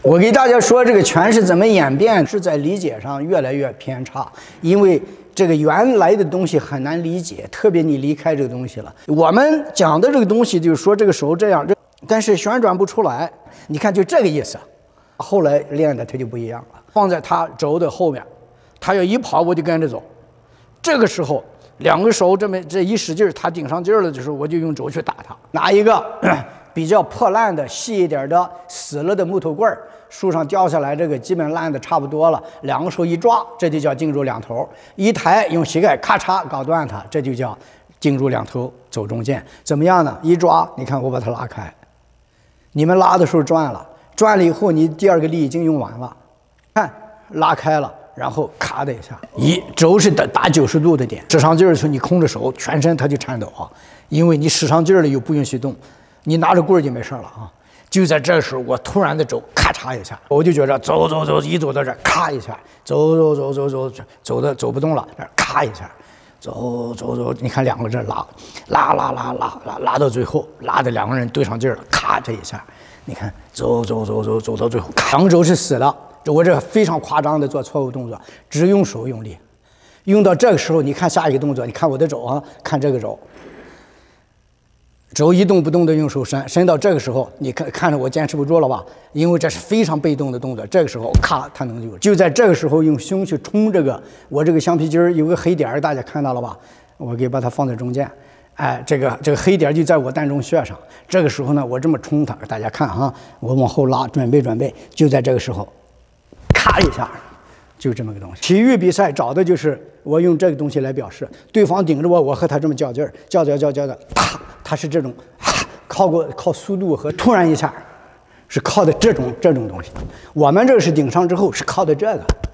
我给大家说这个拳是怎么演变，是在理解上越来越偏差，因为这个原来的东西很难理解，特别你离开这个东西了。我们讲的这个东西就是说这个手这样，但是旋转不出来。你看就这个意思。后来练的它就不一样了，放在他肘的后面，他要一跑我就跟着走。这个时候两个手这一使劲，他顶上劲了的时候，我就用肘去打他。拿一个比较破烂的、细一点的、死了的木头棍儿，树上掉下来这个基本烂的差不多了，两个手一抓，这就叫颈柱两头。一抬用膝盖咔嚓搞断它，这就叫颈柱两头走中间。怎么样呢？一抓，你看我把它拉开，你们拉的时候转了，转了以后你第二个力已经用完了，看拉开了。然后咔的一下，肘是打90度的点，使上劲儿的时候，你空着手，全身它就颤抖啊，因为你使上劲儿了又不允许动，你拿着棍儿就没事了啊。就在这时候，我突然的肘咔嚓一下，我就觉着走，一走到这儿咔一下，走的走不动了，咔一下，走，你看两个这拉到最后，拉的两个人对上劲儿了，咔这一下，你看走到最后，两肘是死的。我这非常夸张的做错误动作，只用手用力，用到这个时候，你看下一个动作，你看我的肘啊，看这个肘一动不动的用手伸到这个时候，你看着我坚持不住了吧？因为这是非常被动的动作，这个时候咔，它能就在这个时候用胸去冲这个，我这个橡皮筋儿有个黑点儿，大家看到了吧？我给把它放在中间，哎，这个黑点就在我膻中穴上，这个时候呢，我这么冲它，大家看哈，我往后拉，准备，就在这个时候。咔一下，就这么个东西。体育比赛找的就是我用这个东西来表示，对方顶着我，我和他这么较劲儿，较的，他是这种，靠速度和突然一下，是靠的这种东西。我们这个是顶上之后是靠的这个。